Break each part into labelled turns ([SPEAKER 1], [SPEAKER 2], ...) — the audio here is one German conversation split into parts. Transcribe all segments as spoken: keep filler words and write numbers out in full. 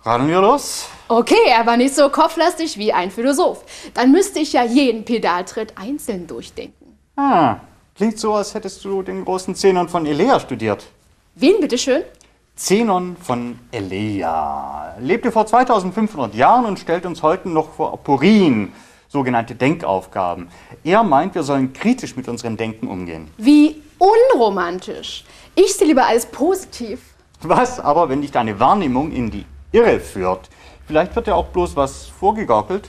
[SPEAKER 1] Radeln wir los?
[SPEAKER 2] Okay, aber nicht so kopflastig wie ein Philosoph. Dann müsste ich ja jeden Pedaltritt einzeln durchdenken.
[SPEAKER 1] Ah, klingt so, als hättest du den großen Zenon von Elea studiert.
[SPEAKER 2] Wen bitteschön?
[SPEAKER 1] Zenon von Elea lebte vor zweitausendfünfhundert Jahren und stellt uns heute noch vor Aporien, sogenannte Denkaufgaben. Er meint, wir sollen kritisch mit unserem Denken umgehen.
[SPEAKER 2] Wie unromantisch. Ich sehe lieber alles positiv.
[SPEAKER 1] Was aber, wenn dich deine Wahrnehmung in die Irre führt? Vielleicht wird ja auch bloß was vorgegaukelt.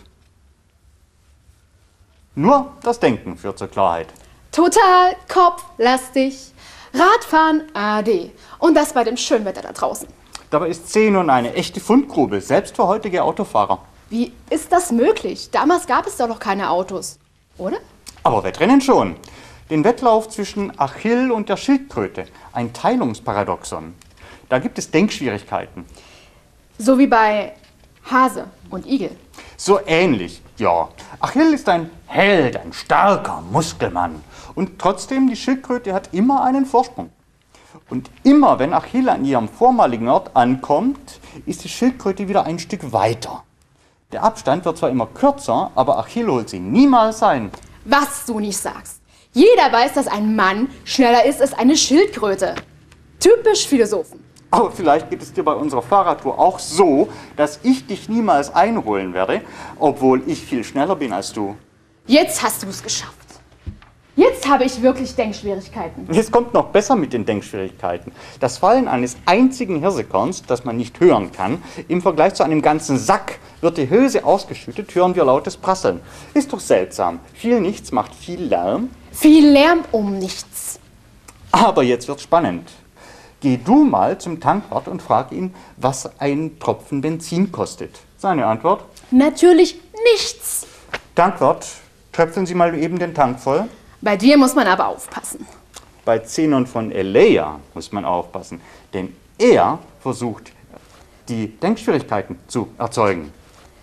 [SPEAKER 1] Nur das Denken führt zur Klarheit.
[SPEAKER 2] Total kopflastig. Radfahren A D. Und das bei dem schönen Wetter da draußen.
[SPEAKER 1] Dabei ist Zenon eine echte Fundgrube, selbst für heutige Autofahrer.
[SPEAKER 2] Wie ist das möglich? Damals gab es doch noch keine Autos, oder?
[SPEAKER 1] Aber Wettrennen schon. Den Wettlauf zwischen Achill und der Schildkröte. Ein Teilungsparadoxon. Da gibt es Denkschwierigkeiten.
[SPEAKER 2] So wie bei Hase und Igel.
[SPEAKER 1] So ähnlich, ja. Achill ist ein Held, ein starker Muskelmann. Und trotzdem, die Schildkröte hat immer einen Vorsprung. Und immer, wenn Achill an ihrem vormaligen Ort ankommt, ist die Schildkröte wieder ein Stück weiter. Der Abstand wird zwar immer kürzer, aber Achill holt sie niemals ein.
[SPEAKER 2] Was du nicht sagst. Jeder weiß, dass ein Mann schneller ist als eine Schildkröte. Typisch Philosophen.
[SPEAKER 1] Aber vielleicht geht es dir bei unserer Fahrradtour auch so, dass ich dich niemals einholen werde, obwohl ich viel schneller bin als du.
[SPEAKER 2] Jetzt hast du es geschafft. Jetzt habe ich wirklich Denkschwierigkeiten.
[SPEAKER 1] Es kommt noch besser mit den Denkschwierigkeiten. Das Fallen eines einzigen Hirsekorns, das man nicht hören kann, im Vergleich zu einem ganzen Sack, wird die Hülse ausgeschüttet, hören wir lautes Prasseln. Ist doch seltsam. Viel Nichts macht viel Lärm.
[SPEAKER 2] Viel Lärm um nichts.
[SPEAKER 1] Aber jetzt wird's spannend. Geh du mal zum Tankwart und frag ihn, was ein Tropfen Benzin kostet. Seine Antwort?
[SPEAKER 2] Natürlich nichts.
[SPEAKER 1] Tankwart, tröpfeln Sie mal eben den Tank voll.
[SPEAKER 2] Bei dir muss man aber aufpassen.
[SPEAKER 1] Bei Zenon von Elea muss man aufpassen, denn er versucht, die Denkschwierigkeiten zu erzeugen.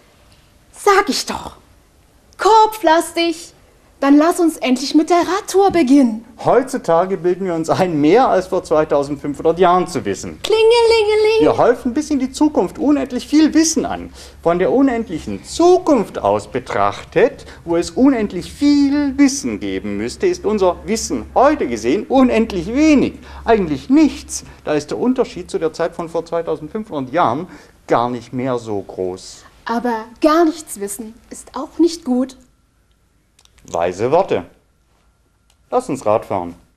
[SPEAKER 2] Sag ich doch. Kopflastig. Dann lass uns endlich mit der Radtour beginnen.
[SPEAKER 1] Heutzutage bilden wir uns ein, mehr als vor zweitausendfünfhundert Jahren zu wissen.
[SPEAKER 2] Klingelingeling.
[SPEAKER 1] Wir häufen bis in die Zukunft unendlich viel Wissen an. Von der unendlichen Zukunft aus betrachtet, wo es unendlich viel Wissen geben müsste, ist unser Wissen heute gesehen unendlich wenig. Eigentlich nichts. Da ist der Unterschied zu der Zeit von vor zweitausendfünfhundert Jahren gar nicht mehr so groß.
[SPEAKER 2] Aber gar nichts wissen ist auch nicht gut.
[SPEAKER 1] Weise Worte. Lass uns Rad fahren.